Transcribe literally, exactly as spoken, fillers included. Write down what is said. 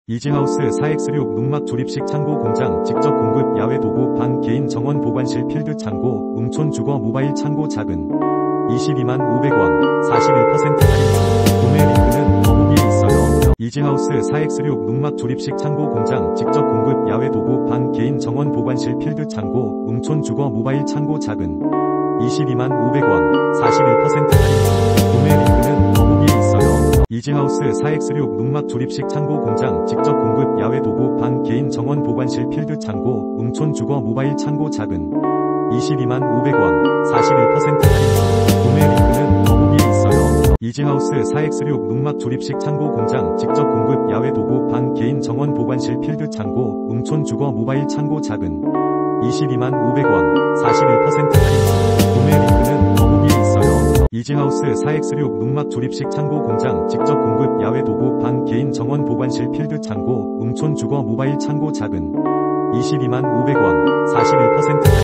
이지하우스 사엑스육 농막 조립식 창고 공장 직접 공급 야외 도구 반 개인 정원 보관실 필드 창고 웅촌 주거 모바일 창고 자금 이십이만 오백 원 사십일 퍼센트 할인 구매 링크는 더보기에 있어요. 이지하우스 사엑스육 농막 조립식 창고 공장 직접 공급 야외 도구 반 개인 정원 보관실 필드 창고 웅촌 주거 모바일 창고 자금 이십이만 오백 원 사십일 퍼센트 할인 구매 링크는 더보기에 있어요. 이지하우스 사엑스육 농막 조립식 창고 공장 직접 공급 야외 도구 반 개인 정원 보관실 필드 창고 웅촌 주거 모바일 창고 자금 이십이만 오백 원 사십일 퍼센트 할인 구매 링크는 더보기에 있어요. 이지하우스 사엑스육 농막 조립식 창고 공장 직접 공급 야외 도구 반 개인 정원 보관실 필드 창고 웅촌 주거 모바일 창고 자금 이십이만 오백 원 사십일 퍼센트 할인 구매 링크는 더보기에 있어요. 이지하우스 사엑스육 농막 조립식 창고 공장 직접 공급 야외 도구 반 개인 정원 보관실 필드 창고 웅촌 주거 모바일 창고 자금 이십이만 오백 원 사십일 퍼센트